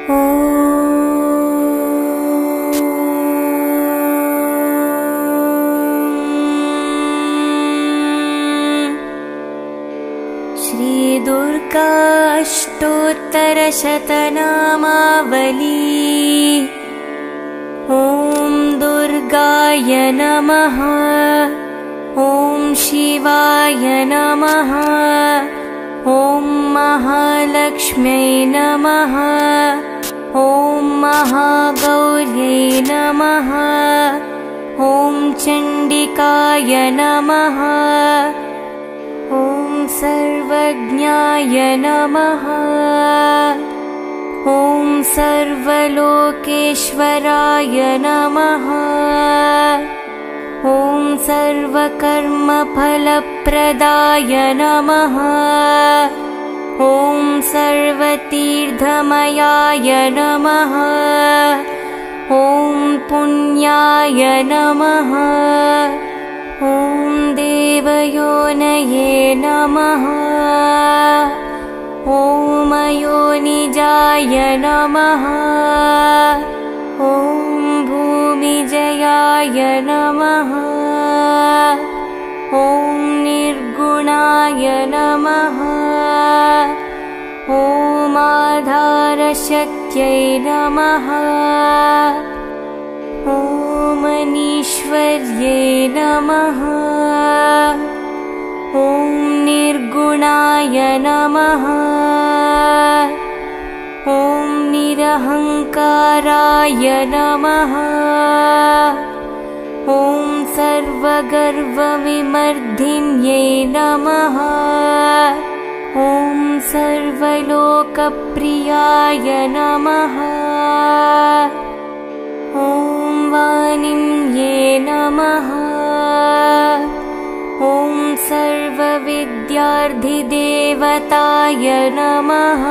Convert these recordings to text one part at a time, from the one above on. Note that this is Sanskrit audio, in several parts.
श्री दुर्गा अष्टोत्तरशतनामावली। ॐ दुर्गाय नमः। ॐ शिवाय नमः। ॐ महालक्ष्म्यै नमः। ॐ महागौर्यै नमः। ॐ चण्डिकाय नमः। ॐ सर्वज्ञाय नमः। ॐ सर्वलोकेश्वराय नमः। ॐ सर्वकर्मफलप्रदाय नमः। ॐ सर्वतीर्थमयाय नमः। ॐ पुण्याय नमः। ॐ देवयोनये नमः। ॐ अयोनिजाय नमः। ॐ भूमिजयाय नमः। ॐ निर्गुणाय नमः। ॐ आधारशक्त्यै नमः। ॐ अनीश्वर्यै नमः। ॐ निर्गुणाय नमः। ॐ निरहङ्काराय नमः। ॐ सर्वगर्वविमर्दिन्यै नमः। ॐ सर्वलोकप्रियाय नमः। ॐ वाणिन्ये नमः। ॐ सर्वविद्यार्थिदेवताय नमः।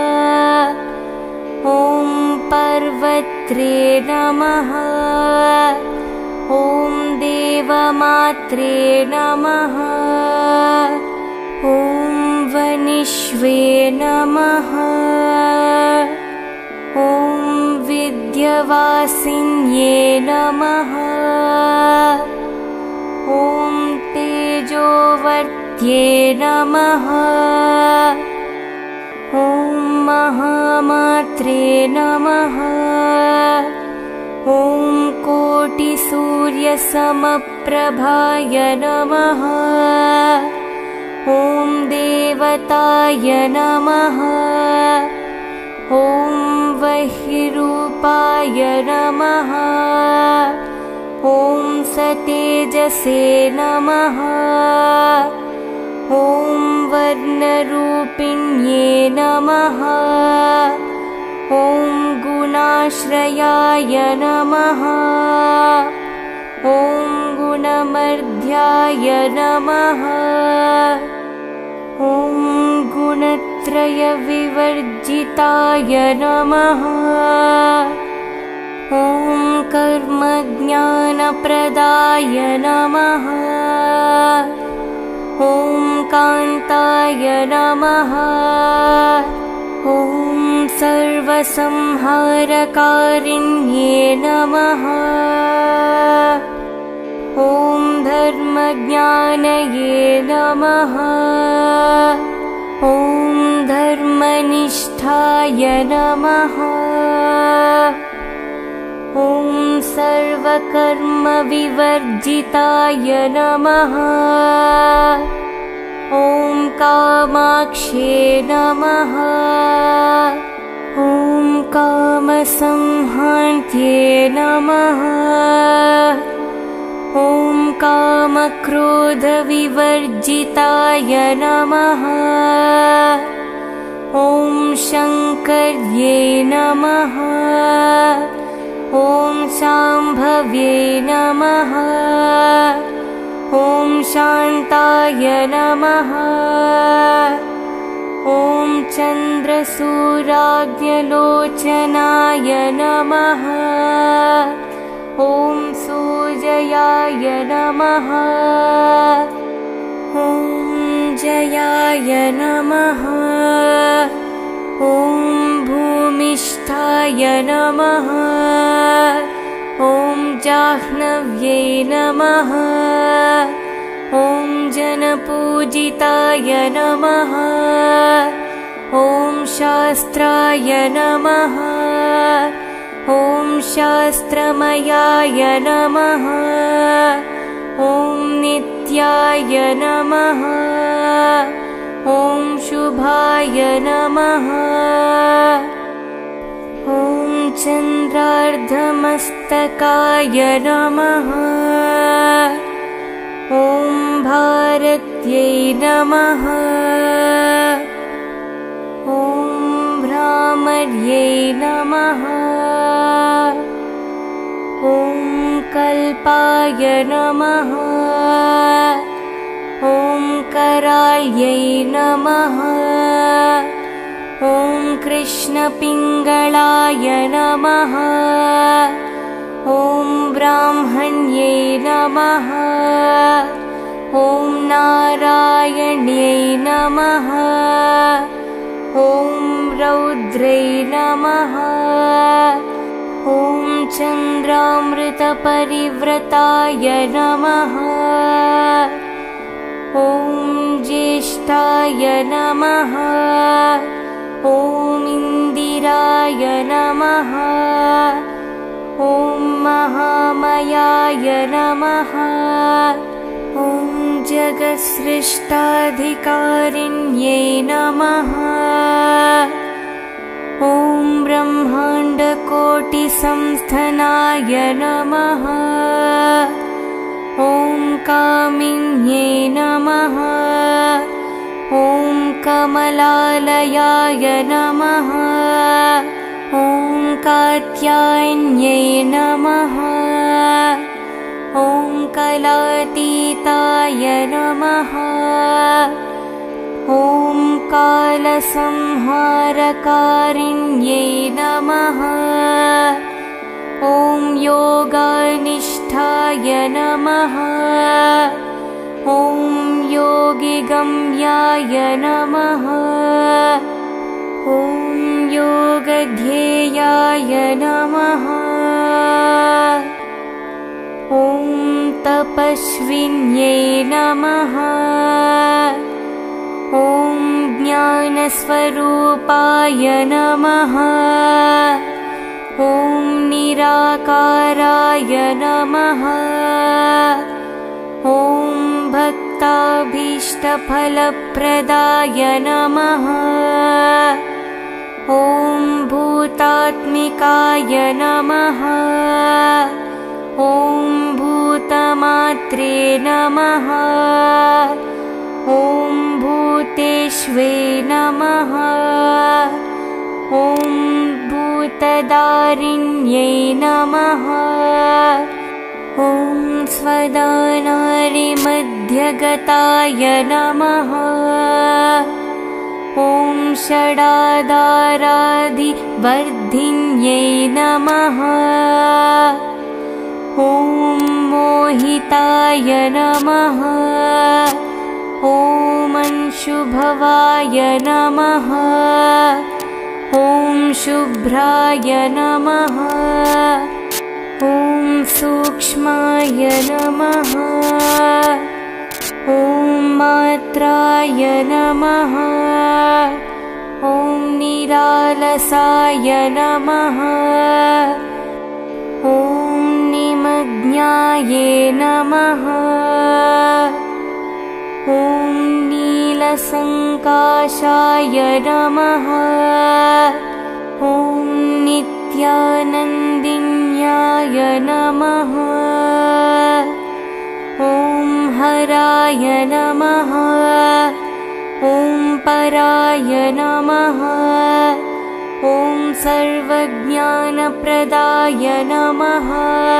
ॐ पर्वत्रे नमः। ॐ देवमात्रे नमः। ॐ वनिष्वे नमः। ॐ विद्यावासिन्ये नमः। ॐ तेजोवर्त्ये नमः। ॐ महामात्रे नमः। ॐ कोटिसूर्यसमप्रभाय नमः। ॐ देवताय नमः। ॐ वह्निरूपाय नमः। ॐ सतेजसे नमः। ॐ वर्णरूपिण्ये नमः। ॐ गुणाश्रयाय नमः। ॐ गुणमर्ध्याय नमः। ॐ गुणत्रयविवर्जिताय नमः। ॐ कर्मज्ञानप्रदाय नमः। ॐ कान्ताय नमः। ॐ सर्वसंहारकारिण्ये नमः। ॐ धर्मज्ञानये नमः। ॐ धर्मनिष्ठाय नमः। ॐ सर्वकर्मविवर्जिताय नमः। ॐ कामाक्ष्ये नमः। ॐ कामसंहान्त्ये नमः। ॐ कामक्रोधविवर्जिताय नमः। ॐ शङ्कर्ये नमः। ॐ शाम्भव्ये नमः। ॐ शान्ताय नमः। ॐ चन्द्रसूराग्निलोचनाय नमः। ॐ सूर्याय नमः। ॐ जयाय नमः। ॐ भूमिष्ठाय चन्द्राय नमः। ॐ जाह्नव्यै नमः। ॐ जनपूजिताय नमः। ॐ शास्त्राय नमः। ॐ शास्त्रमयाय नमः। ॐ नित्याय नमः। ॐ शुभाय नमः। ॐ चन्द्रार्धमस्तकाय नमः। ॐ भारत्यै नमः। ॐ भ्रामर्यै नमः। ॐ कल्पाय नमः। ॐ कराल्यै नमः। ॐ कृष्णपिङ्गळाय नमः। ॐ ब्राह्मण्यै नमः। ॐ नारायण्यै नमः। ॐ रौद्रै नमः। ॐ चन्द्रामृतपरिव्रताय नमः। ॐ ज्येष्ठाय नमः। ॐ इन्दिराय नमः। ॐ महामयाय नमः। ॐ जगत्सृष्टाधिकारिण्यै नमः। ॐ ब्रह्माण्डकोटिसंस्थानाय नमः। ॐ कामिन्यै नमः। ॐ कमलालयाय नमः। ॐ कात्यायन्यै नमः। ॐ कलातीताय नमः। ॐ कालसंहारकारिण्यै नमः। ॐ योगानिष्ठाय नमः। ॐ योगिगम्याय नमः। ॐ योगध्येयाय नमः। ॐ तपस्विन्यै नमः। ॐ ज्ञानस्वरूपाय नमः। ॐ निराकाराय नमः। ॐ भक्ताभीष्टफलप्रदाय नमः। ॐ भूतात्मिकाय नमः। ॐ भूतमात्रे नमः। ॐ भूतेष्वे नमः। ॐ भूतदारिण्यै नमः। ॐ स्वदानारिमध्यगताय नमः। ॐ षडाधारादिवर्धिन्यै नमः। ॐ मोहिताय नमः। ॐ अंशुभवाय नमः। ॐ शुभ्राय नमः। ॐ सूक्ष्माय नमः। ॐ मात्राय नमः। ॐ निरालसाय नमः। ॐ निमग्नाय नमः। ॐ नीलसङ्काशाय नमः। ॐ नित्यानन्दिन्याय नमः। ॐ हराय नमः। ॐ पराय नमः। ॐ सर्वज्ञानप्रदाय नमः।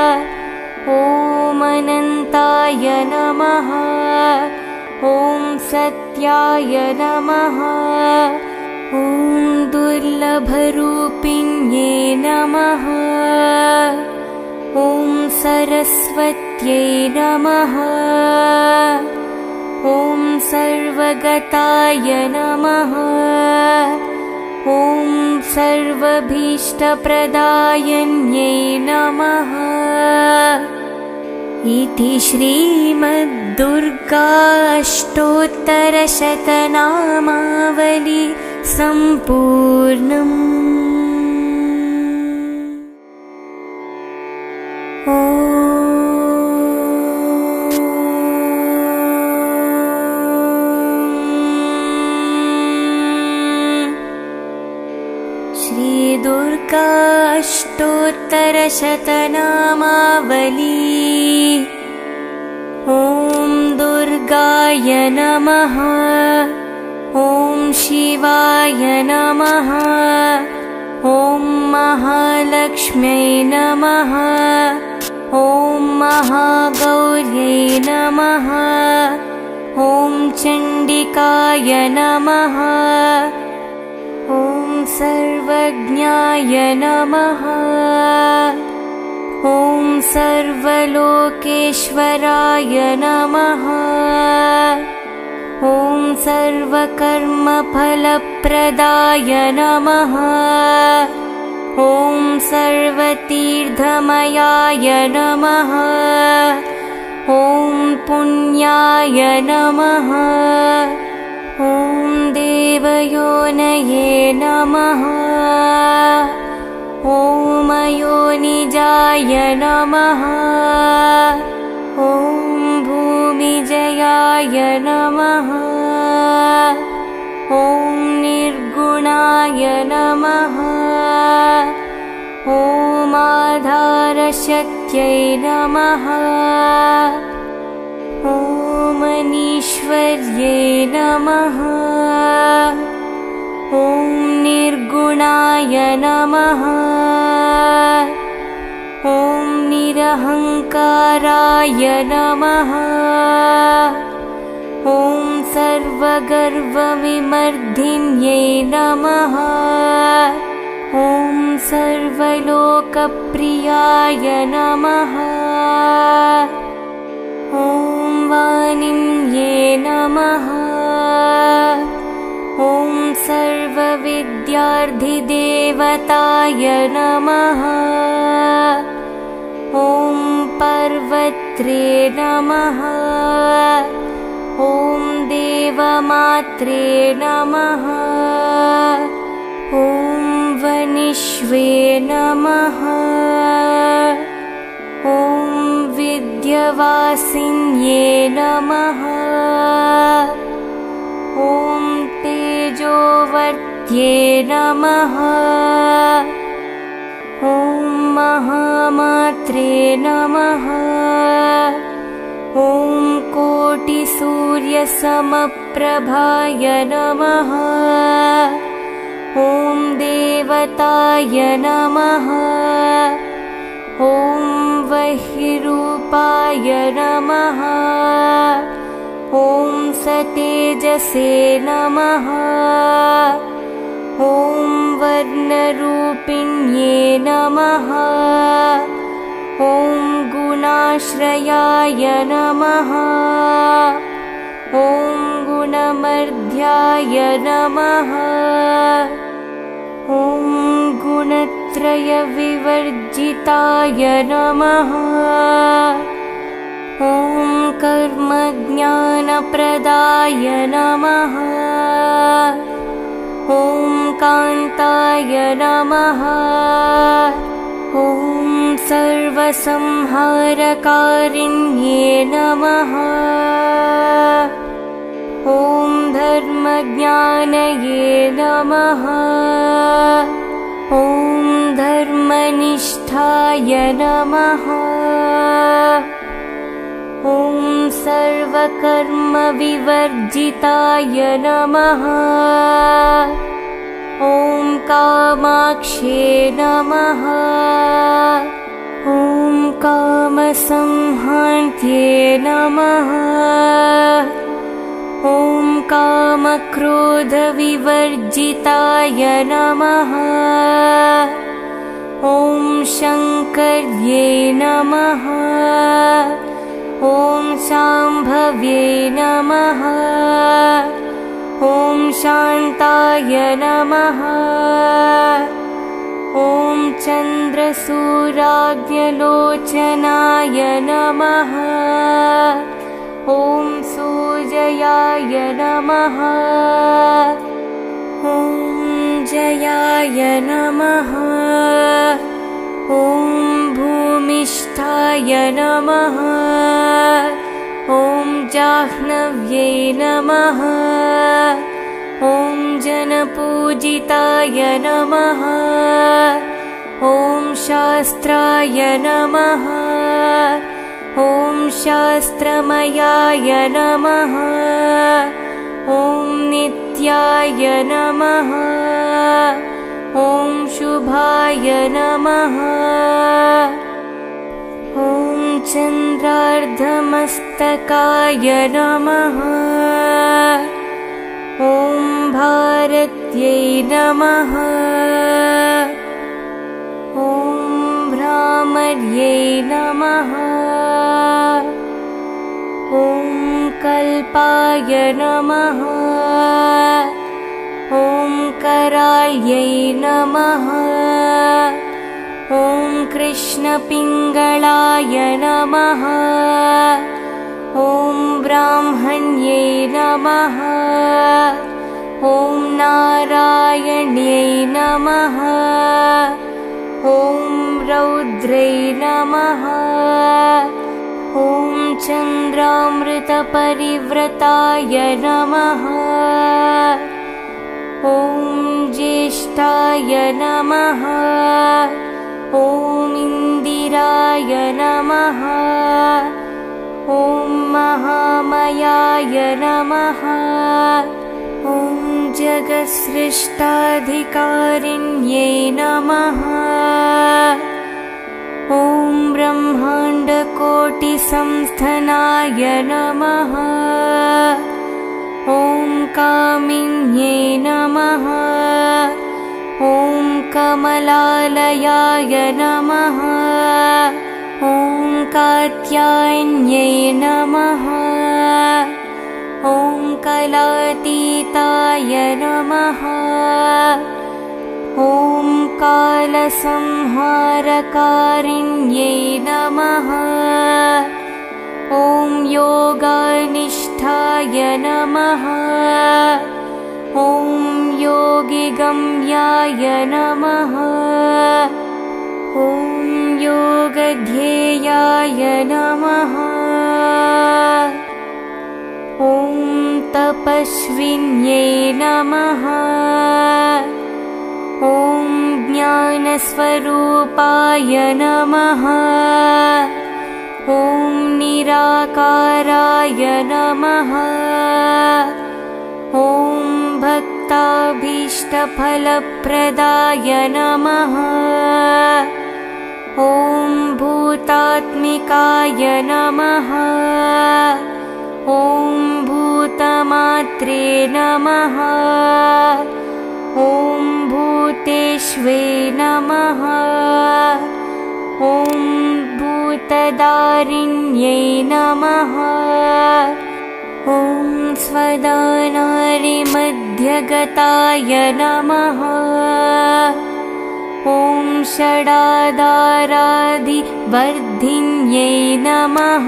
ॐ अनन्ताय नमः। ॐ सत्याय नमः। ॐ दुर्लभरूपिण्ये नमः। ॐ सरस्वत्यै नमः। ॐ सर्वगताय नमः। ॐ सर्वभीष्टप्रदायन्यै नमः। इति श्रीमद्दुर्गाष्टोत्तरशतनामावली सम्पूर्णम्। श्रीदुर्गाष्टोत्तरशतनामावली। ॐ दुर्गाय नमः। ॐ शिवाय नमः। ॐ महालक्ष्म्यै नमः। ॐ महागौर्यै नमः। ॐ चण्डिकाय नमः। ॐ सर्वज्ञाय नमः। ॐ सर्वलोकेश्वराय नमः। ॐ सर्वकर्मफलप्रदाय नमः। ॐ सर्वतीर्थमयाय नमः। ॐ पुण्याय नमः। ॐ देवयोनये नमः। ॐ अयोनिजाय नमः। ॐ भूमिजयाय नमः। ॐ निर्गुणाय नमः। ॐ आधारशक्त्यै नमः। ॐ अनीश्वर्यै नमः। ॐ निर्गुणाय नमः। ॐ निरहङ्काराय नमः। ॐ सर्वगर्वविमर्दिन्यै नमः। ॐ सर्वलोकप्रियाय नमः। ॐ वाणिन्ये नमः। ॐ सर्वविद्यार्थिदेवताय नमः। ॐ पर्वत्रे नमः। ॐ देवमात्रे नमः। ॐ वनिष्वे नमः। ॐ विद्यावासिन्ये नमः। ॐ तेजोवर्त्ये नमः। ॐ महामात्रे नमः। ॐ कोटिसूर्यसमप्रभाय नमः। ॐ देवताय नमः। ॐ वह्निरूपाय नमः। ॐ सतेजसे नमः। ॐ वर्णरूपिण्ये नमः। ॐ गुणाश्रयाय नमः। ॐ गुणमर्ध्याय नमः। ॐ गुणत्रयविवर्जिताय नमः। ॐ कर्मज्ञानप्रदाय नमः। ॐ कान्ताय नमः। ॐ सर्वसंहारकारिण्ये नमः। ॐ धर्मज्ञानये नमः। ॐ धर्मनिष्ठाय नमः। ॐ सर्वकर्मविवर्जिताय नमः। ॐ कामाक्ष्ये नमः। ॐ कामसंहान्त्ये नमः। ॐ कामक्रोधविवर्जिताय नमः। ॐ शङ्कर्ये नमः। ॐ शाम्भव्ये नमः। ॐ शान्ताय नमः। ॐ चन्द्रसूराग्न्यलोचनाय नमः। ॐ सूर्याय नमः। ॐ जयाय नमः। ॐ भूमिष्ठाय नमः। ॐ जाह्नव्यै नमः। ॐ जनपूजिताय नमः। ॐ शास्त्राय नमः। ॐ शास्त्रमयाय नमः। ॐ नित्याय नमः। ॐ शुभाय नमः। ॐ चन्द्रार्धमस्तकाय नमः। ॐ भारत्यै नमः। ॐ भ्रामर्यै नमः। ॐ कल्पाय नमः। ॐ कराल्यै नमः। ॐ कृष्णपिङ्गळाय नमः। ॐ ब्राह्मण्यै नमः। ॐ नारायण्यै नमः। ॐ रौद्रै नमः। ॐ चन्द्रामृतपरिव्रताय नमः। ॐ ज्येष्ठाय नमः। ॐ इन्दिराय नमः। ॐ महामायाय नमः। ॐ जगत्सृष्टाधिकारिण्यै नमः। ॐ ब्रह्माण्डकोटिसंस्थानाय नमः। ॐ कामिन्यै नमः। ॐ कमलालयाय नमः। ॐ कात्यायन्यै नमः। ॐ कलातीताय नमः। ॐ कालसंहारकारिण्यै नमः। ॐ योगनिष्ठाय नमः। ॐ योगिगम्याय नमः। ॐ योगध्येयाय नमः। ॐ तपस्विन्यै नमः। ॐ ज्ञानस्वरूपाय नमः। ॐ निराकाराय नमः। ॐ भक्ताभीष्टफलप्रदाय नमः। ॐ भूतात्मिकाय नमः। ॐ भूतमात्रे नमः। ॐ भूतेष्वे नमः। ॐ भूतदारिण्यै नमः। ॐ स्वदानारिमध्यगताय नमः। ॐ षडाधारादिवर्धिन्यै नमः।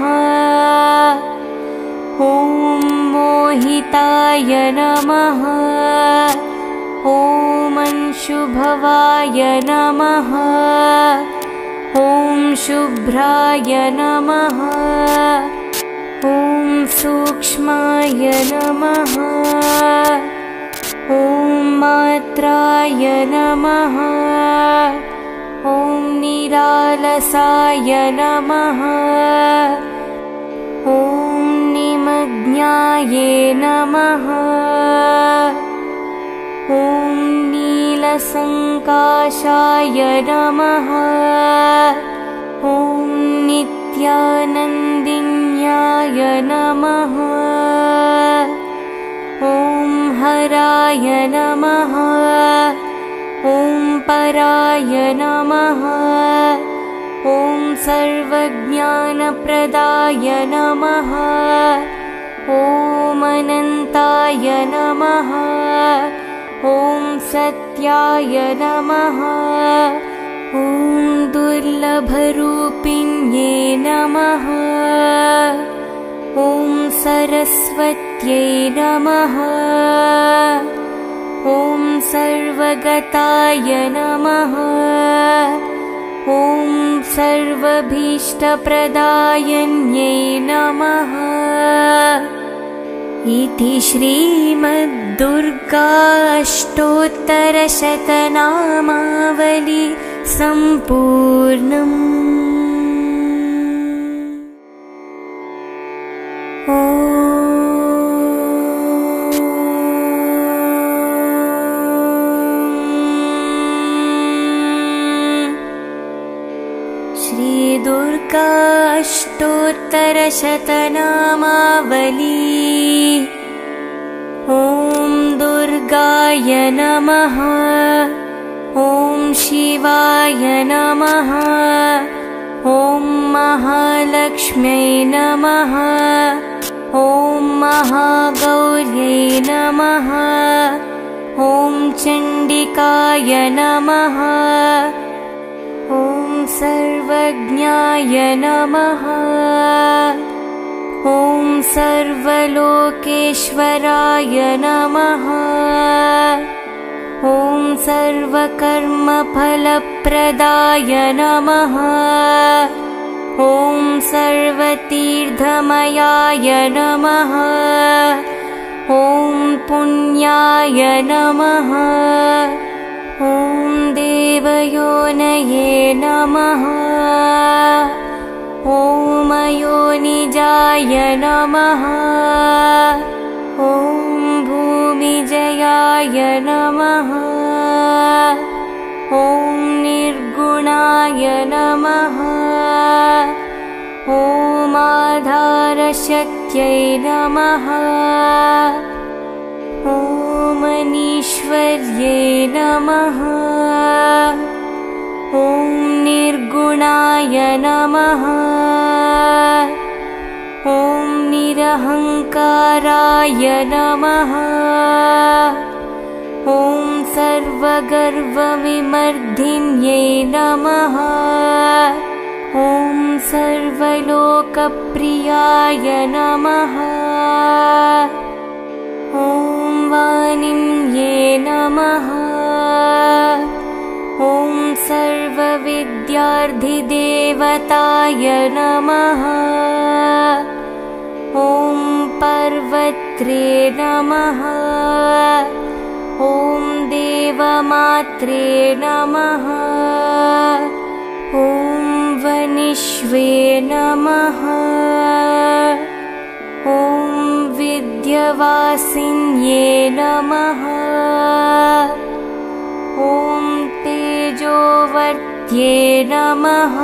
ॐ मोहिताय नमः। ॐ अंशुभवाय नमः। ॐ शुभ्राय नमः। ॐ सूक्ष्माय नमः। ॐ मात्राय नमः। ॐ निरालसाय नमः। ॐ निमग्नाय नमः। ॐ नीलसङ्काशाय नमः। ॐ नित्यानन्दिन्याय नमः। ॐ हराय नमः। ॐ पराय नमः। ॐ सर्वज्ञानप्रदाय नमः। ॐ ॐ अनन्ताय नमः। ॐ सत्याय नमः। ॐ दुर्लभरूपिण्ये नमः। ॐ सरस्वत्यै नमः। ॐ सर्वगताय नमः। ॐ सर्वभीष्टप्रदायन्यै नमः। इति श्रीमद्दुर्गाष्टोत्तरशतनामावली सम्पूर्णम्। श्रीदुर्गाष्टोत्तरशतनामावली। ॐ दुर्गाय नमः। ॐ शिवाय नमः। ॐ महालक्ष्म्यै नमः। ॐ महागौर्यै नमः। ॐ चण्डिकाय नमः। ॐ सर्वज्ञाय नमः। ॐ सर्वलोकेश्वराय नमः। ॐ सर्वकर्मफलप्रदाय नमः। ॐ सर्वतीर्थमयाय नमः। ॐ पुण्याय नमः। ॐ देवयोनये नमः। ॐ अयोनिजाय नमः। ॐ भूमिजयाय नमः। ॐ निर्गुणाय नमः। ॐ आधारशक्त्यै नमः। ॐ अनीश्वर्यै नमः। ॐ निर्गुणाय नमः। ॐ निरहङ्काराय नमः। ॐ सर्वगर्वविमर्दिन्यै नमः। ॐ सर्वलोकप्रियाय नमः। ॐ वाणिन्ये नमः। ॐ सर्वविद्यार्थिदेवताय नमः। ॐ पर्वत्रे नमः। ॐ देवमात्रे नमः। ॐ वनिष्वे नमः। ॐ विद्यावासिन्ये नमः। ॐ तेजोवर्त्ये नमः।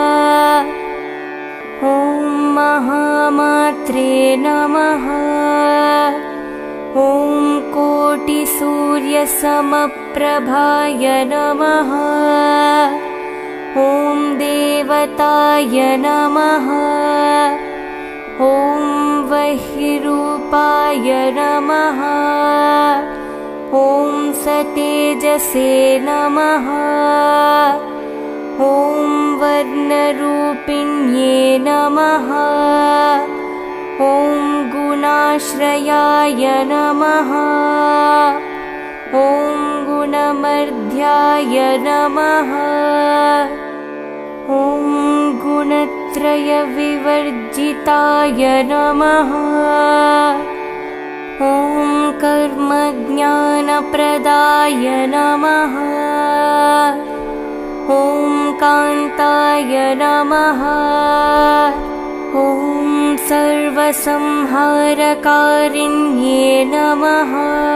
ॐ महामात्रे नमः। ॐ कोटिसूर्यसमप्रभाय नमः। ॐ देवताय नमः। ॐ वह्निरूपाय नमः। ॐ सतेजसे नमः। ॐ वर्णरूपिण्ये नमः। ॐ गुणाश्रयाय नमः। ॐ गुणमर्ध्याय नमः। ॐ गुणत्रयविवर्जिताय नमः। ॐ कर्मज्ञानप्रदाय नमः। ॐ कान्ताय नमः। ॐ सर्वसंहारकारिण्ये नमः।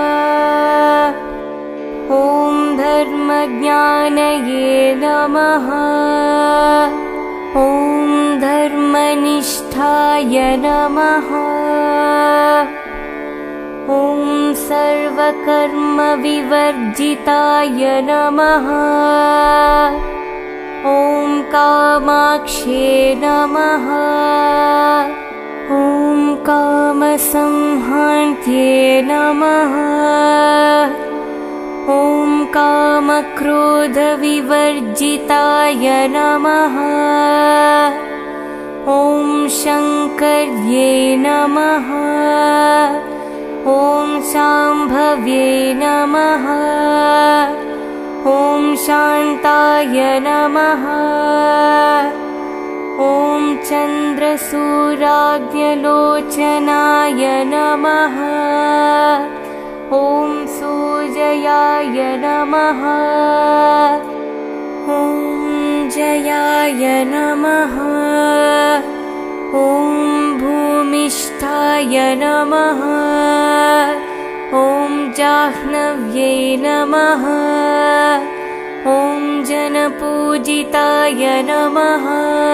ॐ धर्मज्ञानये नमः। ॐ धर्मनिष्ठाय नमः। ॐ सर्वकर्मविवर्जिताय नमः। ॐ कामाक्ष्ये नमः। ॐ कामसंहान्त्ये नमः। ॐ कामक्रोधविवर्जिताय नमः। ॐ शङ्कर्ये नमः। ॐ शाम्भव्ये नमः। ॐ शान्ताय नमः। ॐ चन्द्रसूराग्न्यलोचनाय नमः। ॐ सूर्याय नमः। ॐ जयाय नमः। ॐ भूमिष्ठाय नमः। ॐ जाह्नव्ये नमः। ॐ जनपूजिताय नमः।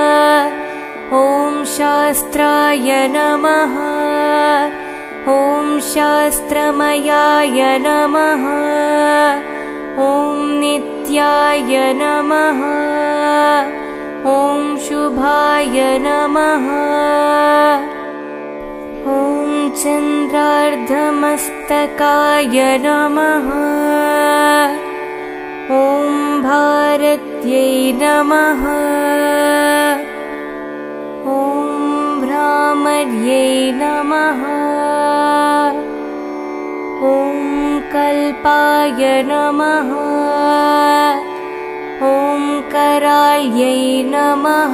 ॐ शास्त्राय नमः। ॐ शास्त्रमयाय नमः। ॐ नित्याय नमः। ॐ शुभाय नमः। ॐ चन्द्रार्धमस्तकाय नमः। ॐ भारत्यै नमः। ॐ भ्रामर्यै नमः। ॐ कल्पाय नमः। ॐ कराल्यै नमः।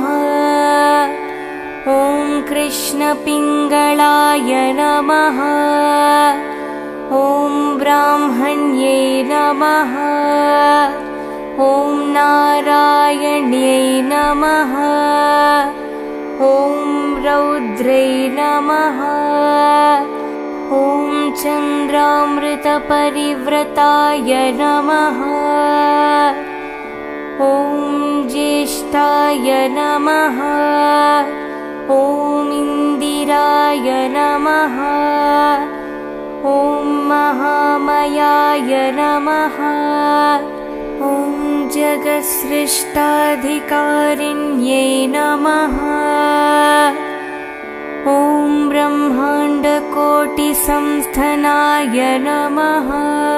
ॐ कृष्णपिङ्गळाय नमः। ॐ ब्राह्मण्यै नमः। ॐ नारायण्यै नमः। ॐ रौद्रै नमः। ॐ चन्द्रामृतपरिव्रताय नमः। ॐ ज्येष्ठाय नमः। ॐ इन्दिराय नमः। ॐ महामायाय नमः। ॐ जगत्सृष्टाधिकारिण्यै नमः। ॐ ब्रह्माण्डकोटिसंस्थानाय नमः।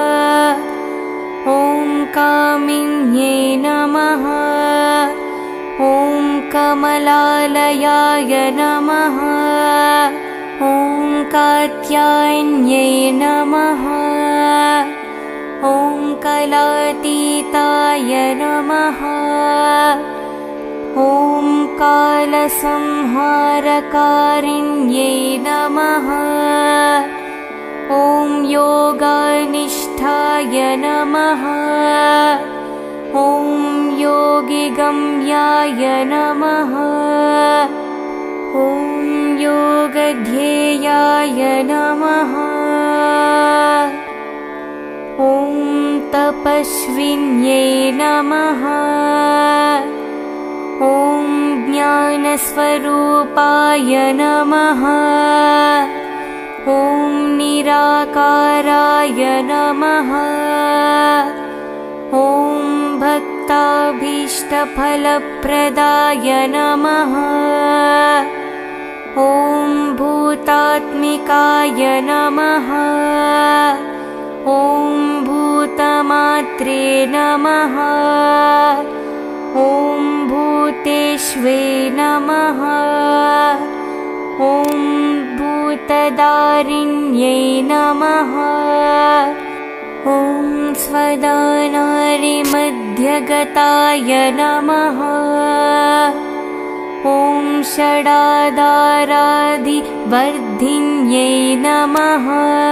ॐ कामिन्यै नमः। ॐ कमलालयाय नमः। ॐ कात्यायन्यै नमः। ॐ कलातीताय नमः। ॐ कालसंहारकारिण्यै नमः। ॐ योगानिष्ठाय नमः। ॐ योगिगम्याय नमः। ॐ योगध्येयाय नमः। ॐ तपस्विन्यै नमः। ॐ ज्ञानस्वरूपाय नमः। ॐ निराकाराय नमः। ॐ भक्ताभीष्टफलप्रदाय नमः। ॐ भूतात्मिकाय नमः। ॐ भूतमात्रे नमः। ॐ भूतेष्वे नमः। ॐ भूतदारिण्यै नमः। ॐ स्वदानारिमध्यगताय नमः। ॐ षडाधारादिवर्धिन्यै नमः।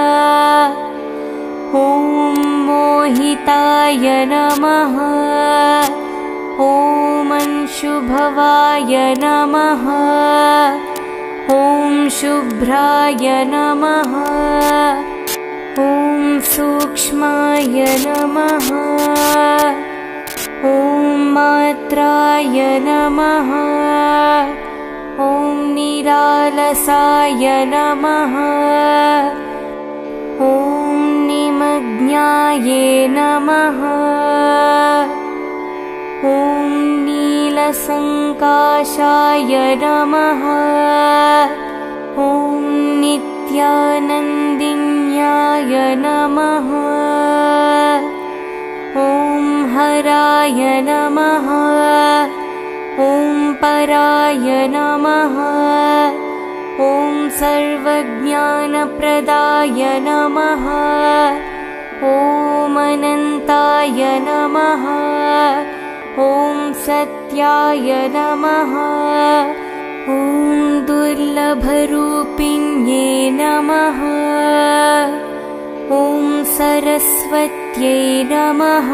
ॐ मोहिताय नमः। ॐ अंशुभवाय नमः। ॐ शुभ्राय नमः। ॐ सूक्ष्माय नमः। ॐ मात्राय नमः। ॐ निरालसाय नमः। ॐ निमग्नाय नमः। ॐ नीलसङ्काशाय नमः। ॐ नित्यानन्दिन्याय नमः। ॐ हराय नमः। ॐ पराय नमः। ॐ सर्वज्ञानप्रदाय नमः। ॐ अनन्ताय नमः। ॐ सत्याय नमः। ॐ दुर्लभरूपिण्ये नमः। ॐ सरस्वत्यै नमः।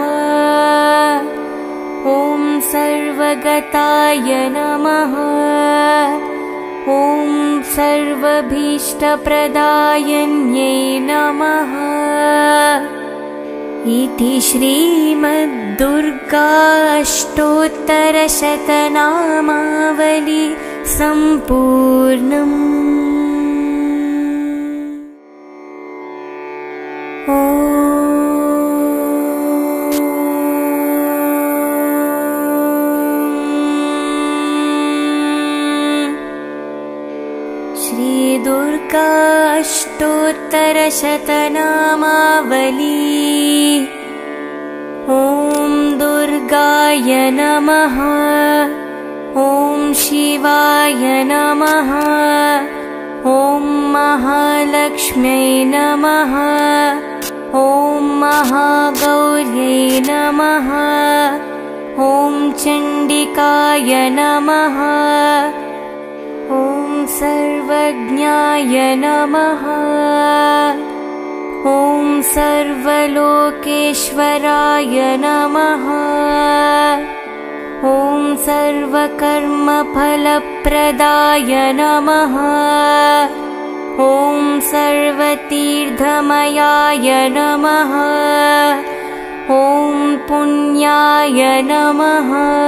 ॐ सर्वगताय नमः। ॐ सर्वभीष्टप्रदायन्यै नमः। इति श्रीमद्दुर्गा अष्टोत्तरशतनामावली सम्पूर्णम्। श्रीदुर्गा अष्टोत्तरशतनामावली। ॐ दुर्गाय नमः। ॐ शिवाय नमः। ॐ महालक्ष्म्यै नमः। ॐ महागौर्यै नमः। ॐ चण्डिकाय नमः। ॐ सर्वज्ञाय नमः। ॐ सर्वलोकेश्वराय नमः। ॐ सर्वकर्मफलप्रदाय नमः। ॐ सर्वतीर्थमयाय नमः। ॐ पुण्याय नमः।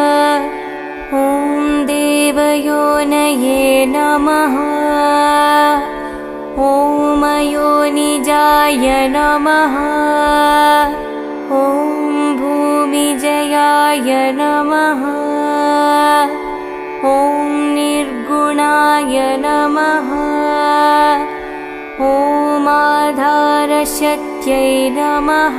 ॐ देवयोनये नमः। ॐ अयोनिजाय नमः। ॐ भूमिजयाय नमः। ॐ निर्गुणाय नमः। ॐ आधारशक्त्यै नमः।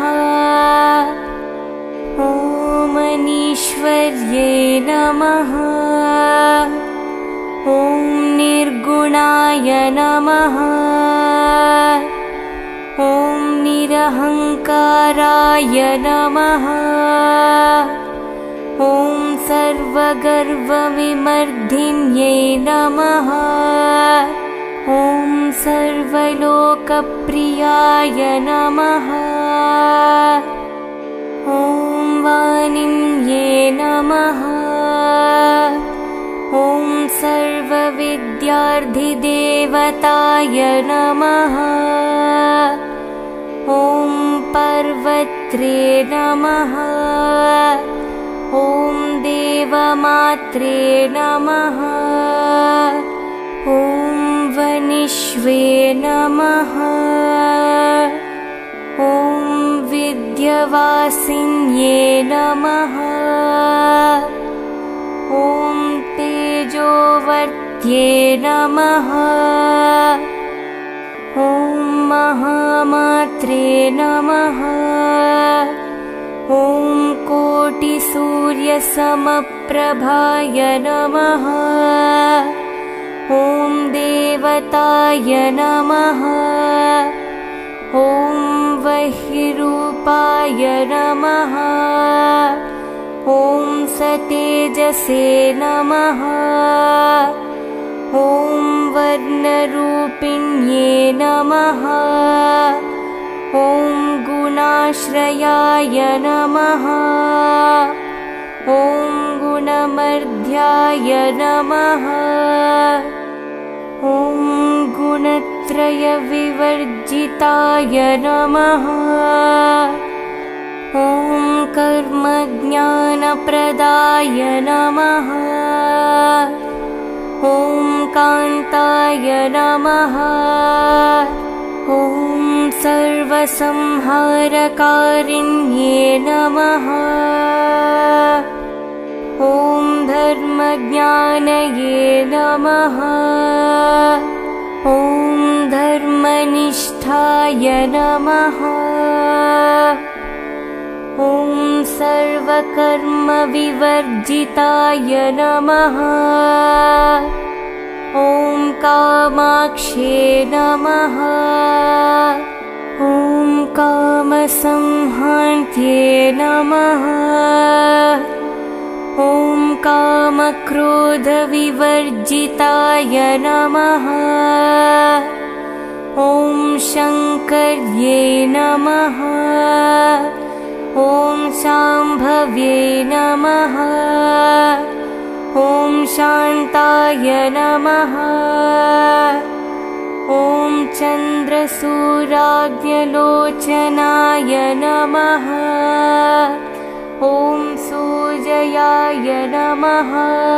ॐ अनीश्वर्यै नमः। ॐ निर्गुणाय नमः। ॐ निरहङ्काराय नमः। ॐ सर्वगर्वविमर्दिन्यै नमः। ॐ सर्वलोकप्रियाय नमः। ॐ वाणिन्ये नमः। ॐ सर्वविद्यार्थिदेवताय नमः। ॐ पर्वत्रे नमः। ॐ देवमात्रे नमः। ॐ वनिष्वे नमः। ॐ विद्यावासिन्ये नमः। ॐ तेजोवर्त्ये नमः। ॐ महामात्रे नमः। ॐ कोटिसूर्यसमप्रभाय नमः। ॐ देवताय नमः। ॐ वह्निरूपाय नमः। ॐ सतेजसे नमः। ॐ वर्णरूपिण्ये नमः। ॐ गुणाश्रयाय नमः। ॐ गुणमर्ध्याय नमः। ॐ गुणत्रयविवर्जिताय नमः। ॐ कर्मज्ञानप्रदाय नमः। ॐ कान्ताय नमः। ॐ सर्वसंहारकारिण्ये नमः। ॐ धर्मज्ञानये नमः। ॐ धर्मनिष्ठाय नमः। ॐ सर्वकर्मविवर्जिताय नमः। ॐ कामाक्ष्ये नमः। ॐ कामसंहान्त्ये नमः। ॐ कामक्रोधविवर्जिताय नमः। ॐ शङ्कर्ये नमः। ॐ शाम्भवे नमः। ॐ शान्ताय नमः। ॐ चन्द्रसूराग्न्यलोचनाय नमः। ॐ सूर्याय नमः।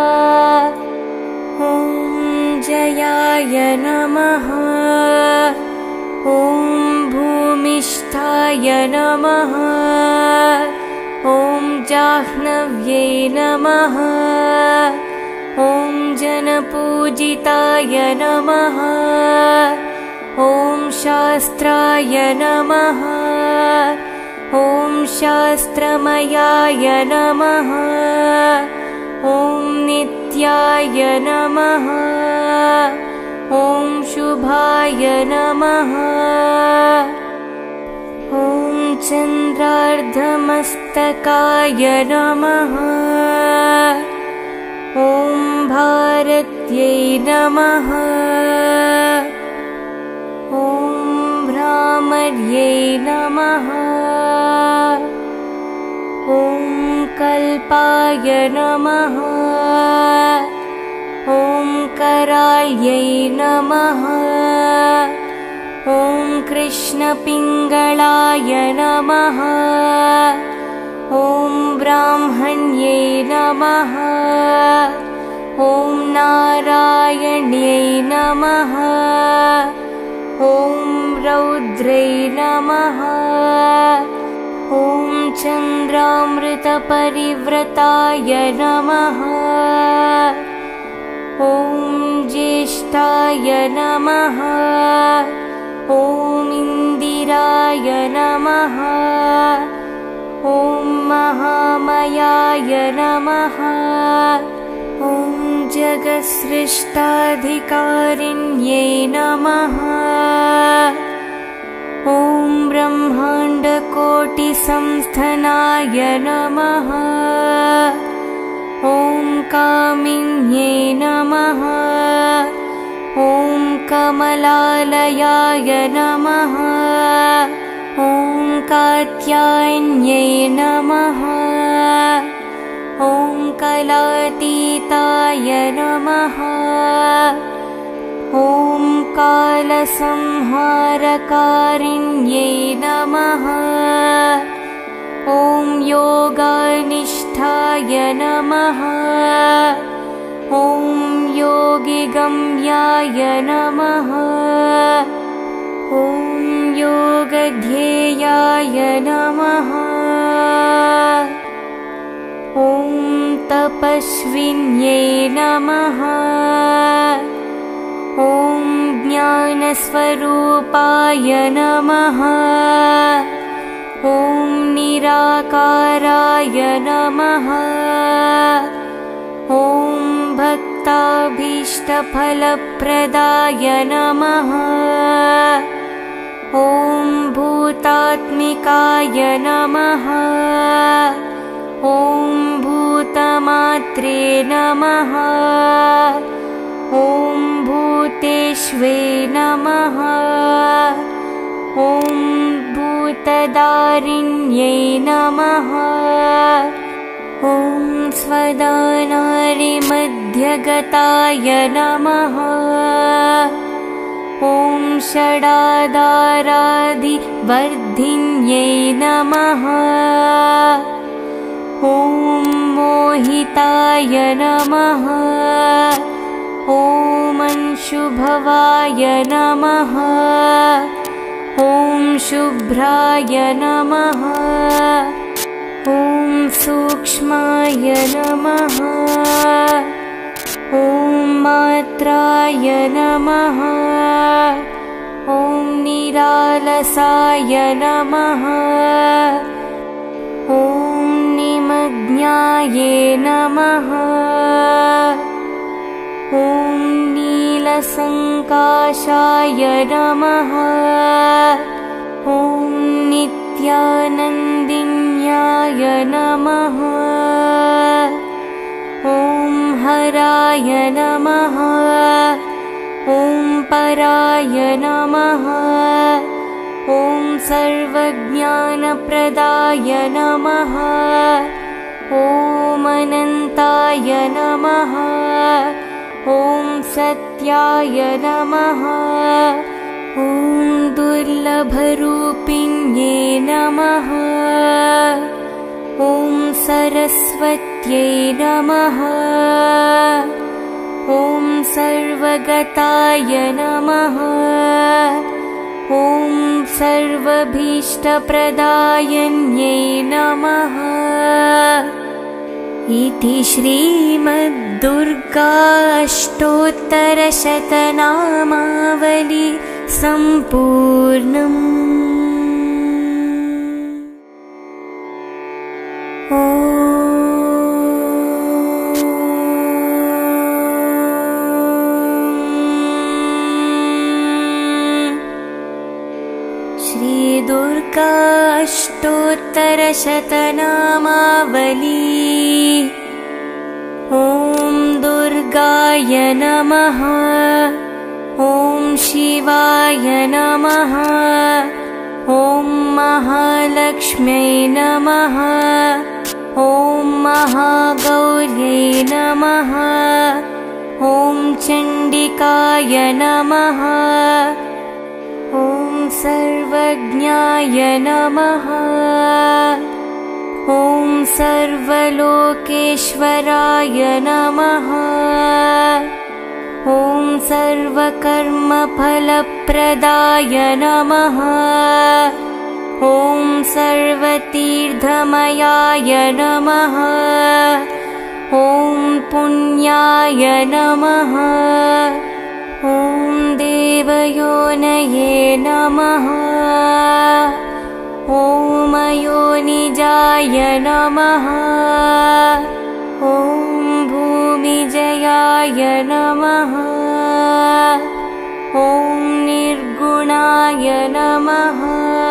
ॐ जयाय नमः। ॐ भूमिष्ठाय नमः। ॐ जाह्नव्ये नमः। ॐ जनपूजिताय नमः। ॐ शास्त्राय नमः। ॐ शास्त्रमयाय नमः। ॐ नित्याय नमः। ॐ शुभाय नमः। ॐ चन्द्रार्धमस्तकाय नमः। ॐ भारत्यै नमः। ॐ भ्रामर्यै नमः। ॐ कल्पाय नमः। ॐ कराल्यै नमः। ॐ कृष्णपिङ्गळाय नमः। ॐ ब्राह्मण्यै नमः। ॐ नारायण्यै नमः। ॐ रौद्रै नमः। ॐ चन्द्रामृतपरिव्रताय नमः। ॐ ज्येष्ठाय नमः। ॐ इन्दिराय नमः। ॐ महामायाय नमः। ॐ जगत्सृष्टाधिकारिण्यै नमः। ॐ ब्रह्माण्डकोटिसंस्थानाय नमः। ॐ कामिन्यै नमः। ॐ कमलालयाय नमः। ॐ कात्यायन्यै नमः। ॐ कलातीताय नमः। ॐ कालसंहारकारिण्यै नमः। ॐ योगनिष्ठाय नमः। ॐ योगिगम्याय नमः। ॐ योगध्येयाय नमः। ॐ तपस्विन्यै नमः। ॐ ज्ञानस्वरूपाय नमः। ॐ निराकाराय नमः। ॐ भक्ताभीष्टफलप्रदाय नमः। ॐ भूतात्मिकाय नमः। ॐ भूतमात्रे नमः। ॐ भूतेष्वे नमः। ॐ भूतदारिण्यै नमः। ॐ स्वदानारिमध्यगताय नमः। ॐ षडाधारादिवर्धिन्यै नमः। ॐ मोहिताय नमः। ॐ अंशुभवाय नमः। ॐ शुभ्राय नमः। ॐ सूक्ष्माय नमः। ॐ मात्राय नमः। ॐ निरालसाय नमः। ॐ निमग्नाय नमः। ॐ नीलसङ्काशाय नमः। ॐ नित्यानन्दिन्याय नमः। ॐ हराय नमः। ॐ पराय नमः। ॐ सर्वज्ञानप्रदाय नमः। ॐ अनन्ताय नमः। ॐ सत्याय नमः। ॐ दुर्लभरूपिण्ये नमः। ॐ सरस्वत्यै नमः। ॐ सर्वगताय नमः। ॐ सर्वभीष्टप्रदायन्यै नमः। इति श्रीमद्दुर्गाष्टोत्तरशतनामावली सम्पूर्णम्। श्रीदुर्गाष्टोत्तरशतनामावली। ॐ दुर्गाय नमः। ॐ शिवाय नमः। ॐ महालक्ष्म्यै नमः। ॐ महागौर्यै नमः। ॐ चण्डिकाय नमः। ॐ सर्वज्ञाय नमः। ॐ सर्वलोकेश्वराय नमः। ॐ सर्वकर्मफलप्रदाय नमः। ॐ सर्वतीर्थमयाय नमः। ॐ पुण्याय नमः। ॐ देवयोनये नमः। ॐ अयोनिजाय नमः। ॐ भूमिजयाय नमः। ॐ निर्गुणाय नमः।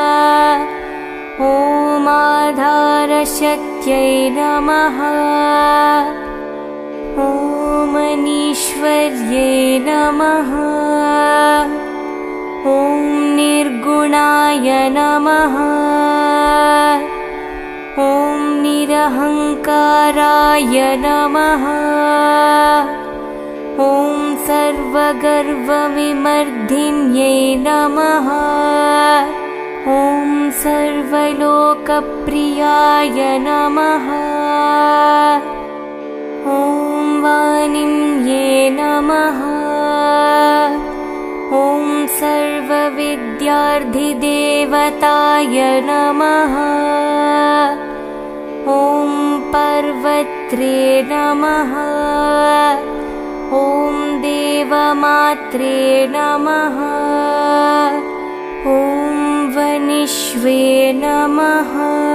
ॐ आधारशक्त्यै नमः। ॐ अनीश्वर्यै नमः। ॐ निर्गुणाय नमः। ॐ निरहङ्काराय नमः। ॐ सर्वगर्वविमर्दिन्यै नमः। ॐ सर्वलोकप्रियाय नमः। ॐ वाणिन्ये नमः। ॐ सर्वविद्यार्थिदेवताय नमः। ॐ पर्वत्रे नमः। ॐ देवमात्रे नमः। ॐ वनिष्वे नमः।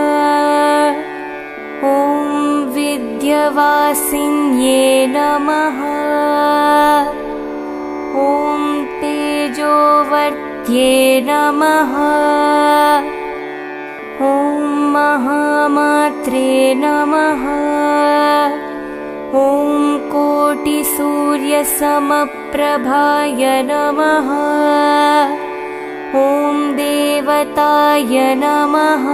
ॐ विद्यावासिन्ये नमः। ॐ तेजोवर्त्ये नमः। ॐ महामात्रे नमः। ॐ कोटिसूर्यसमप्रभाय नमः। ॐ देवताय नमः।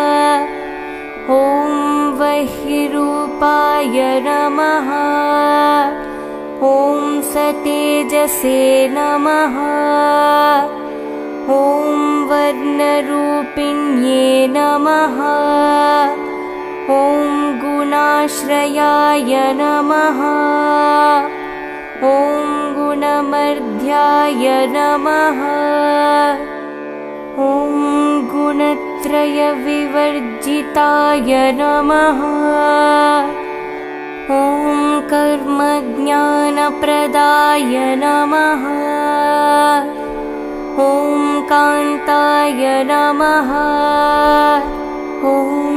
ॐ वह्निरूपाय नमः। ॐ सतेजसे नमः। ॐ वर्णरूपिण्ये नमः। ॐ गुणाश्रयाय नमः। ॐ गुणमर्ध्याय नमः। ॐ गुणत्रयविवर्जिताय नमः। ॐ कर्मज्ञाय ज्ञानप्रदाय नमः। ॐ कान्ताय नमः। ॐ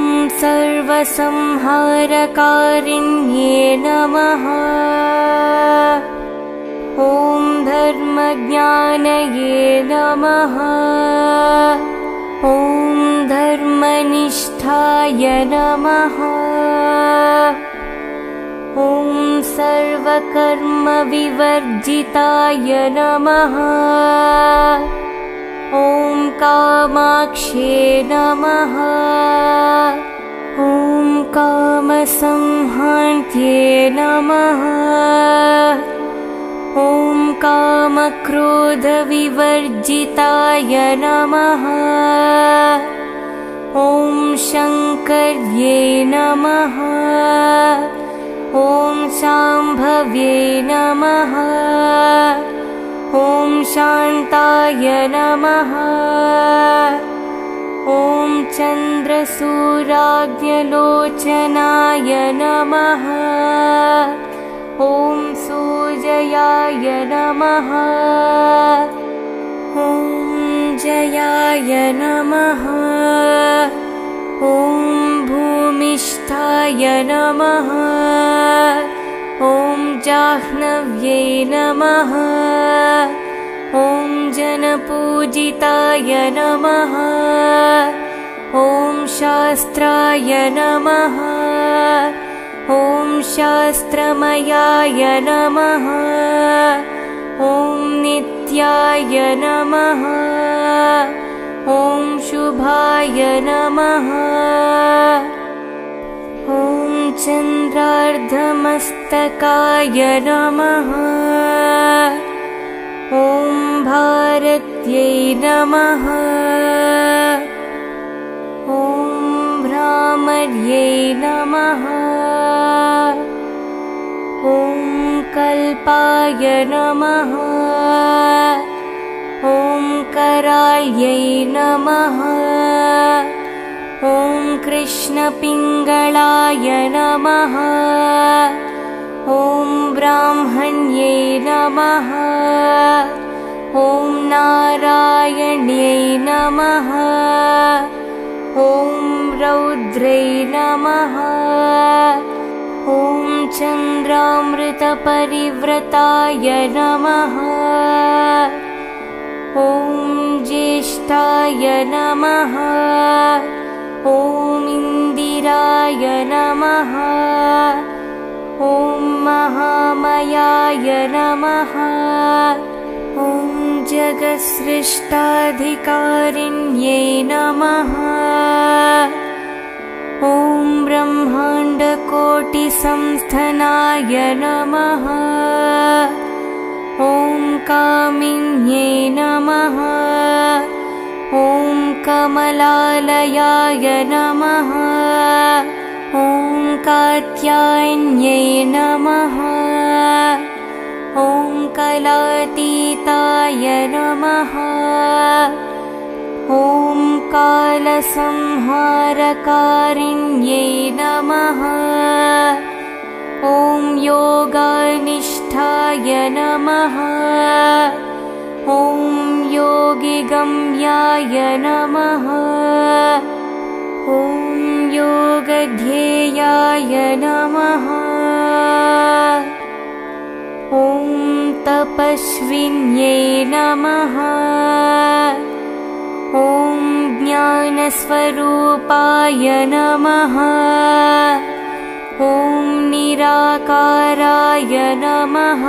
सर्वसंहारकारिण्ये नमः। ॐ धर्मज्ञानये नमः। ॐ धर्मनिष्ठाय नमः। ॐ सर्वकर्मविवर्जिताय नमः। ॐ कामाक्ष्ये नमः। ॐ कामसंहान्त्ये नमः। ॐ कामक्रोधविवर्जिताय नमः। ॐ शङ्कर्ये नमः। ॐ शाम्भव्ये नमः। ॐ शान्ताय नमः। ॐ चन्द्रसूराग्न्यलोचनाय नमः। ॐ सूर्याय नमः। ॐ जयाय नमः। ॐ भूमिष्ठाय नमः। ॐ जाह्नव्ये नमः। ॐ जनपूजिताय नमः। ॐ शास्त्राय नमः। ॐ शास्त्रमयाय नमः। ॐ नित्याय नमः। ॐ शुभाय नमः। ॐ चन्द्रार्धमस्तकाय नमः। ॐ भारत्यै नमः। ॐ भ्रामर्यै नमः। ॐ कल्पाय नमः। ॐ कराल्यै नमः। ॐ कृष्णपिङ्गळाय नमः। ॐ ब्राह्मण्यै नमः। ॐ नारायण्यै नमः। ॐ रौद्रै नमः। ॐ चन्द्रामृतपरिव्रताय नमः। ॐ ज्येष्ठाय नमः। ॐ इन्दिराय नमः। ॐ महामायाय नमः। ॐ जगत्सृष्टाधिकारिण्यै नमः। ॐ ब्रह्माण्डकोटिसंस्थानाय नमः। ॐ कामिन्यै नमः। ॐ कमलालयाय नमः। ॐ कात्यायन्यै नमः। ॐ कलातीताय नमः। ॐ कालसंहारकारिण्यै नमः। ॐ योगनिष्ठाय नमः। ॐ योगिगम्याय नमः। ॐ योगध्येयाय नमः। ॐ तपस्विन्यै नमः। ॐ ज्ञानस्वरूपाय नमः। ॐ निराकाराय नमः।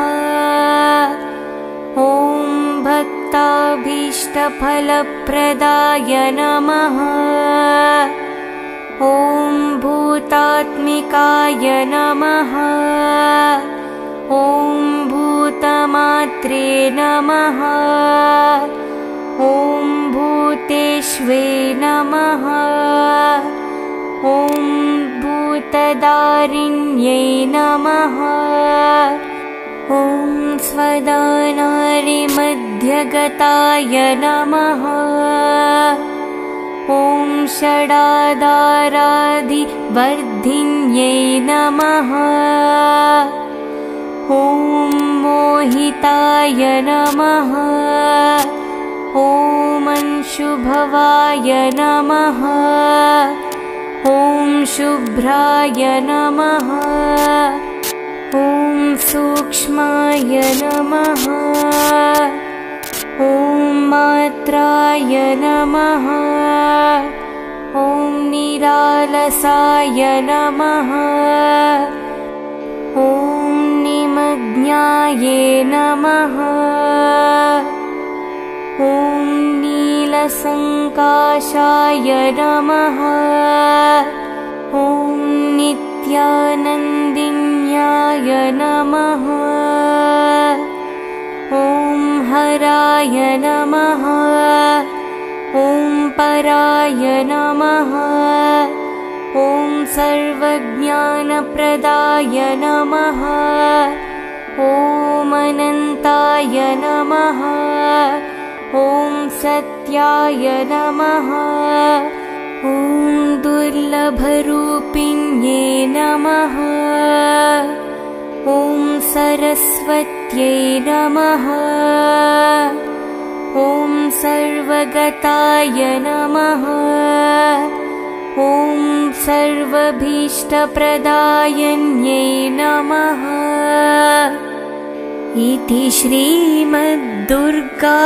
ॐ भक्ताभीष्टफलप्रदाय नमः। ॐ भूतात्मिकाय नमः। ॐ भूतमात्रे नमः। ॐ भूतेष्वे नमः। ॐ भूतदारिण्यै नमः। ॐ स्वदानारिमध्यगताय नमः। ॐ षडाधारादिवर्धिन्यै नमः। ॐ मोहिताय नमः। ॐ अंशुभवाय नमः। ॐ शुभ्राय नमः। ॐ सूक्ष्माय नमः। ॐ मात्राय नमः। ॐ निरालसाय नमः। ॐ निमग्नाय नमः। ॐ नीलसङ्काशाय नमः। ॐ नित्यानन्दिन्याय नमः। ॐ हराय नमः। ॐ पराय नमः। ॐ सर्वज्ञानप्रदाय नमः। ॐ अनन्ताय नमः। ॐ सत्याय नमः। ॐ दुर्लभरूपिण्ये नमः। ॐ सरस्वत्यै नमः। ॐ सर्वगताय नमः। ॐ सर्वभीष्टप्रदायन्यै नमः। इति श्रीमद्दुर्गा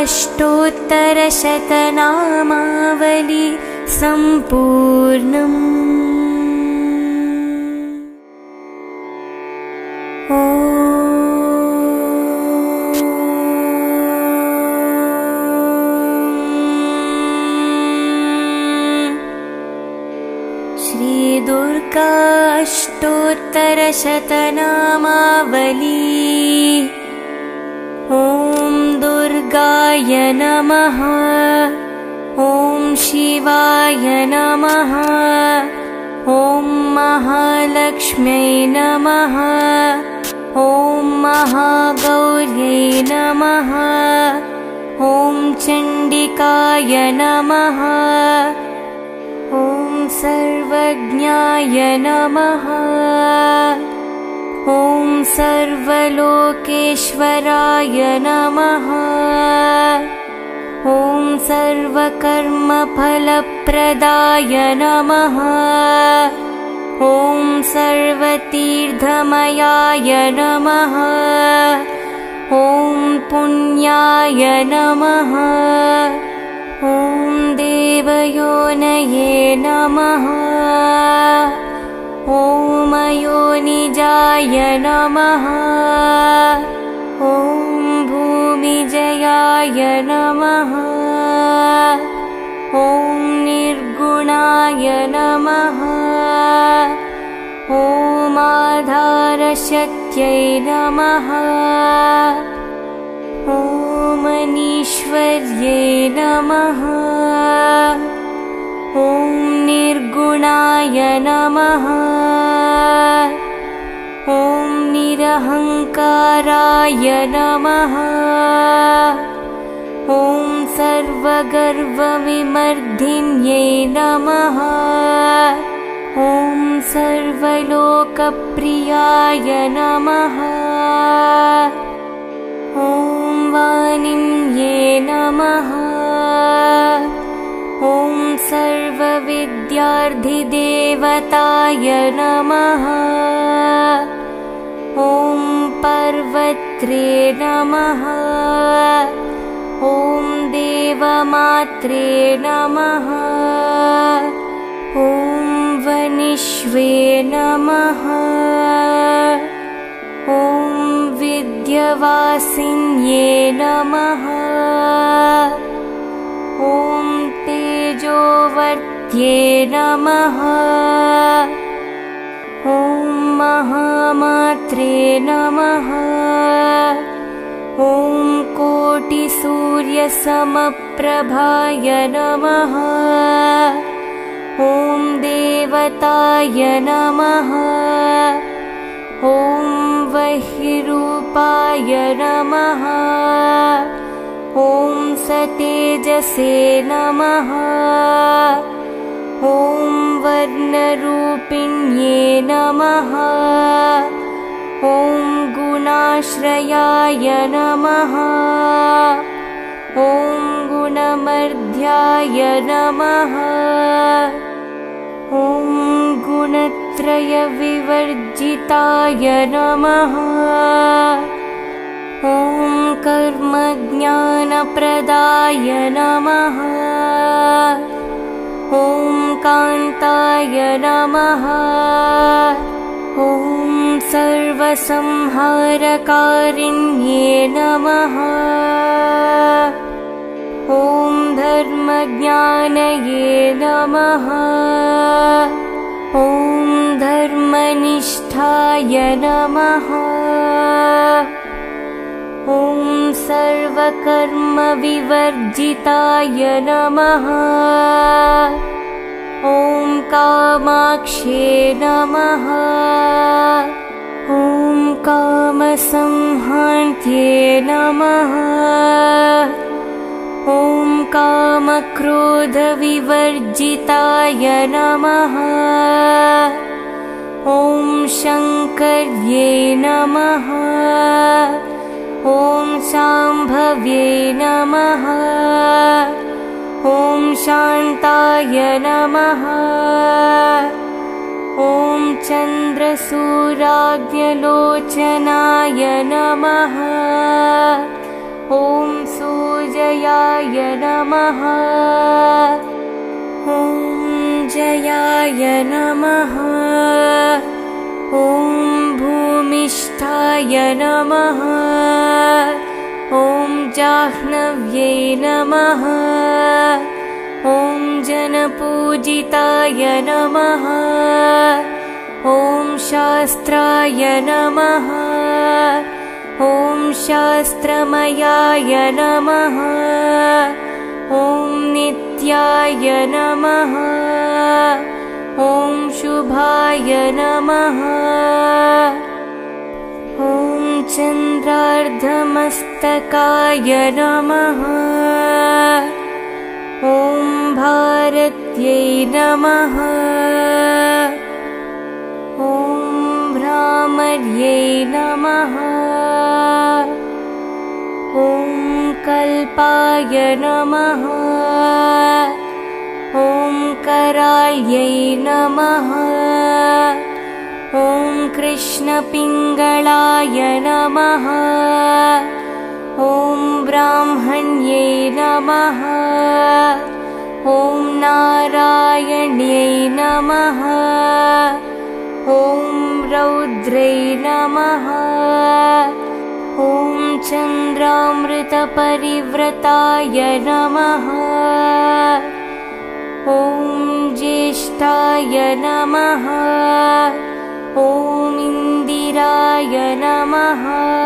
अष्टोत्तरशतनामावली सम्पूर्णम्। श्रीदुर्गा अष्टोत्तरशतनामावली। ॐ दुर्गाय नमः। ॐ शिवाय नमः। ॐ महालक्ष्म्यै नमः। ॐ महागौर्यै नमः। ॐ चण्डिकाय नमः। ॐ सर्वज्ञाय नमः। ॐ सर्वलोकेश्वराय नमः। ॐ सर्वकर्मफलप्रदाय नमः। ॐ सर्वतीर्थमयाय नमः। ॐ पुण्याय नमः। ॐ देवयोनये नमः। ॐ अयोनिजाय नमः। ॐ भूमिजयाय नमः। ॐ निर्गुणाय नमः। ॐ आधारशक्त्यै नमः। ॐ अनीश्वर्यै नमः। ॐ निर्गुणाय नमः। ॐ निरहङ्काराय नमः। ॐ सर्वगर्वविमर्दिन्यै नमः। ॐ सर्वलोकप्रियाय नमः। ॐ वाणिन्ये नमः। ॐ सर्वविद्यार्थिदेवताय नमः। ॐ पर्वत्रे नमः। ॐ देवमात्रे नमः। ॐ वनिष्वे नमः। ॐ विद्यावासिन्ये नमः। ॐ तेजोवर्त्ये नमः। ॐ महामात्रे नमः। ॐ कोटिसूर्यसमप्रभाय नमः। ॐ देवताय नमः। ॐ वह्निरूपाय नमः। ॐ सतेजसे नमः। ॐ वर्णरूपिण्ये नमः। ॐ गुणाश्रयाय नमः। ॐ गुणमर्ध्याय नमः। ॐ गुणत्रयविवर्जिताय नमः। ॐ कर्मज्ञानप्रदाय नमः। ॐ कान्ताय नमः। ॐ सर्वसंहारकारिण्ये नमः। ॐ धर्मज्ञानये नमः। ॐ धर्मनिष्ठाय नमः। ॐ सर्वकर्मविवर्जिताय नमः। ॐ कामाक्ष्ये नमः। ॐ कामसंहान्त्ये नमः। ॐ कामक्रोधविवर्जिताय नमः। ॐ शङ्कर्ये नमः। ॐ शाम्भव्ये नमः। ॐ शान्ताय नमः। ॐ चन्द्रसूराग्न्यलोचनाय नमः। ॐ सूर्याय नमः। ॐ जयाय नमः। ॐ भूमिष्ठाय नमः। ॐ जाह्नव्ये नमः। ॐ जनपूजिताय नमः। ॐ शास्त्राय नमः। ॐ शास्त्रमयाय नमः। ॐ नित्याय नमः। ॐ शुभाय नमः। ॐ चन्द्रार्धमस्तकाय नमः। ॐ भारत्यै नमः। ॐ भ्रामर्यै नमः। ॐ कल्पाय नमः। ॐ कराल्यै नमः। ॐ कृष्णपिङ्गळाय नमः। ॐ ब्राह्मण्यै नमः। ॐ नारायण्यै नमः। ॐ रौद्रै नमः। ॐ चन्द्रामृतपरिव्रताय नमः। ॐ ज्येष्ठाय नमः। ॐ इन्दिराय नमः।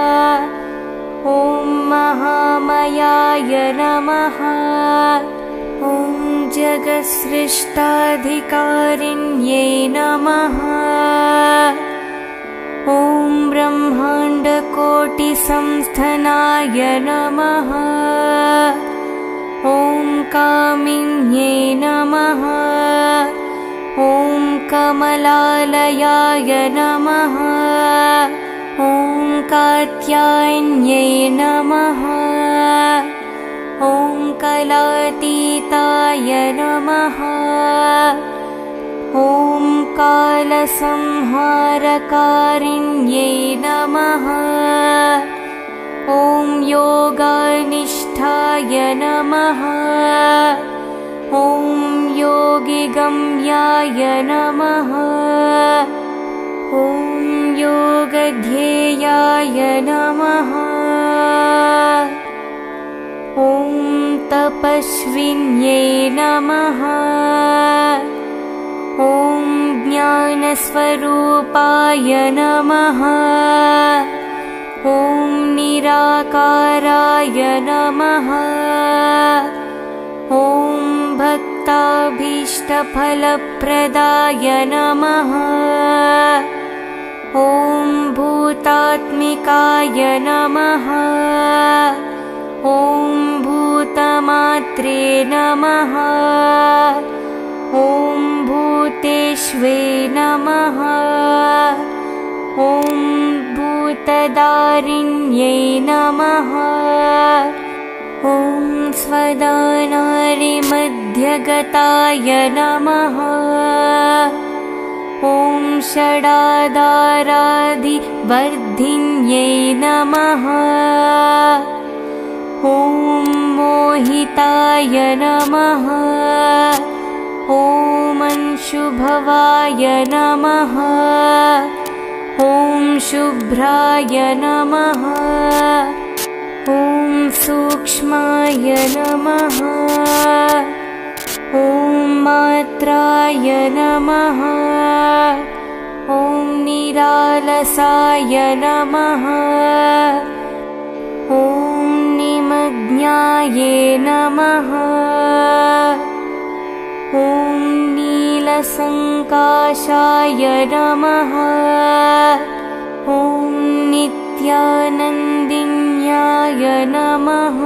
ॐ महामयाय नमः। ॐ जगत्सृष्टाधिकारिण्यै नमः। ॐ ब्रह्माण्डकोटिसंस्थानाय नमः। ॐ कामिन्यै नमः। ॐ कमलालयाय नमः। ॐ कात्यायन्यै नमः। ॐ कलातीताय नमः। ॐ कालसंहारकारिण्यै नमः। ॐ योगनिष्ठाय नमः। ॐ योगिगम्याय नमः। ॐ योगध्येयाय नमः। ॐ तपस्विन्यै नमः। ॐ ज्ञानस्वरूपाय नमः। ॐ निराकाराय नमः। ॐ भक्ताभीष्टफलप्रदाय नमः। ॐ भूतात्मिकाय नमः। ॐ भूतमात्रे नमः। ॐ भूतेष्वे नमः। ॐ सन्तदारिण्यै नमः। ॐ स्वदानारिमध्यगताय नमः। ॐ षडाधारादिवर्धिन्यै नमः। ॐ मोहिताय नमः। ॐ अंशुभवाय नमः। ॐ शुभ्राय नमः। ॐ सूक्ष्माय नमः। ॐ मात्राय नमः। ॐ निरालसाय नमः। ॐ निमग्नाय नमः। ॐ नीलसङ्काशाय नमः। ॐ नित्यानन्दिन्याय नमः।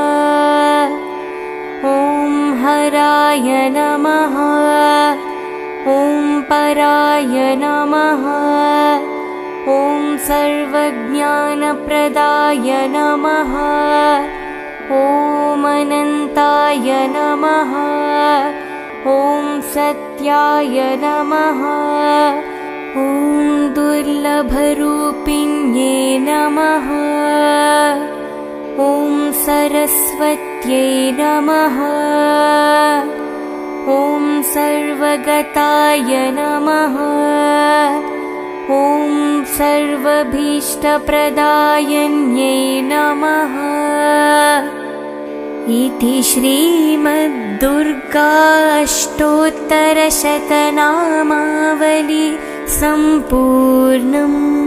ॐ हराय नमः। ॐ पराय नमः। ॐ सर्वज्ञानप्रदाय नमः। ॐ अनन्ताय नमः। ॐ सत्याय नमः। ॐ दुर्लभरूपिण्ये नमः। ॐ सरस्वत्यै नमः। ॐ सर्वगताय नमः। ॐ सर्वभीष्टप्रदायन्यै नमः। इति श्रीमद्दुर्गा अष्टोत्तरशतनामावली सम्पूर्णम्।